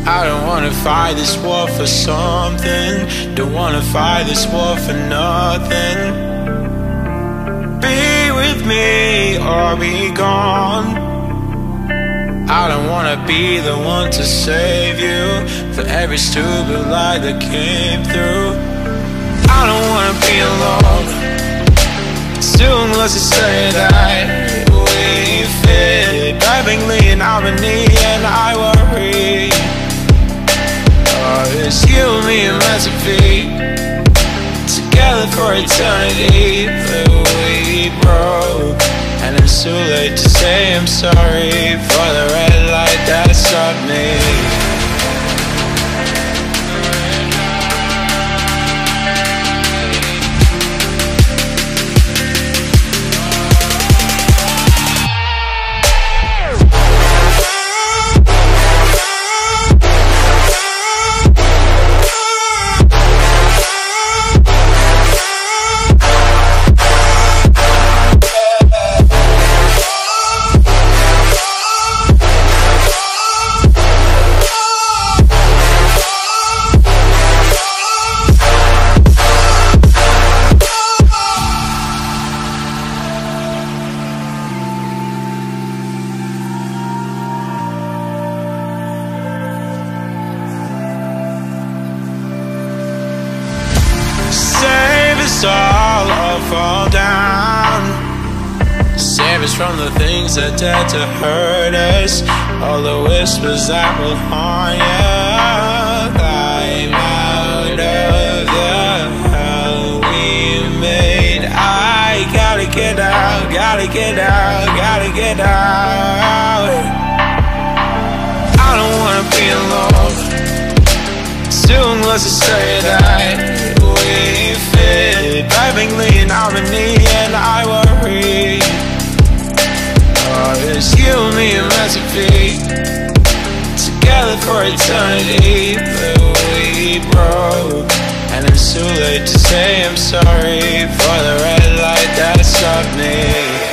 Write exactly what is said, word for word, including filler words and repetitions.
I don't wanna fight this war for something. Don't wanna fight this war for nothing. Be with me or be gone. I don't wanna be the one to save you for every stupid lie that came through. I don't wanna be alone. It's too much to say that we fit perfectly in harmony, and I worry. Oh, it's you and me meant to be together for eternity, but we broke. And it's too late to say I'm sorry for the red light that stopped me. All or fall down. Save us from the things that dare to hurt us, all the whispers that will harm you. Climb out of the hell we made. I gotta get out, gotta get out, gotta get out. I don't wanna be alone. Soon was to say that we fit perfectly in harmony, and I worry. Oh, it's you and me meant to be together for eternity, but we broke. And it's too late to say I'm sorry for the red light that stopped me.